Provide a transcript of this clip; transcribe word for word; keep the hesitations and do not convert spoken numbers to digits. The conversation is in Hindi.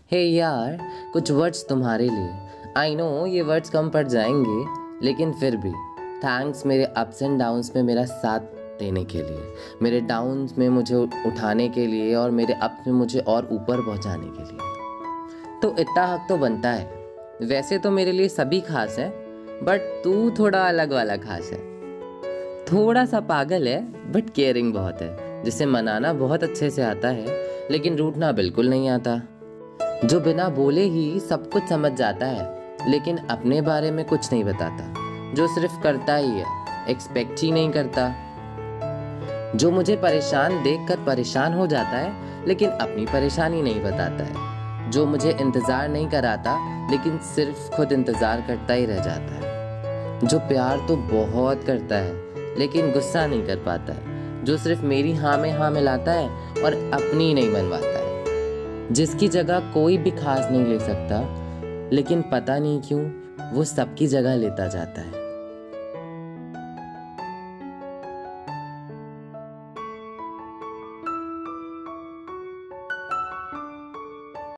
हे यार, कुछ वर्ड्स तुम्हारे लिए। आई नो ये वर्ड्स कम पड़ जाएंगे, लेकिन फिर भी थैंक्स मेरे अप्स एंड डाउन्स में मेरा साथ देने के लिए, मेरे डाउन्स में मुझे उठाने के लिए और मेरे अप्स में मुझे और ऊपर पहुंचाने के लिए। तो इतना हक तो बनता है। वैसे तो मेरे लिए सभी खास है, बट तू थोड़ा अलग वाला खास है। थोड़ा सा पागल है बट केयरिंग बहुत है, जिसे मनाना बहुत अच्छे से आता है लेकिन रूठना बिल्कुल नहीं आता। जो बिना बोले ही सब कुछ समझ जाता है लेकिन अपने बारे में कुछ नहीं बताता। जो सिर्फ करता ही है, एक्सपेक्ट ही नहीं करता। जो मुझे परेशान देखकर परेशान हो जाता है लेकिन अपनी परेशानी नहीं बताता है। जो मुझे इंतज़ार नहीं कराता लेकिन सिर्फ खुद इंतज़ार करता ही रह जाता है। जो प्यार तो बहुत करता है लेकिन गुस्सा नहीं कर पाता है। जो सिर्फ मेरी हाँ में हाँ मिलाता है और अपनी नहीं मनवाता है। जिसकी जगह कोई भी खास नहीं ले सकता, लेकिन पता नहीं क्यों वो सबकी जगह लेता जाता है।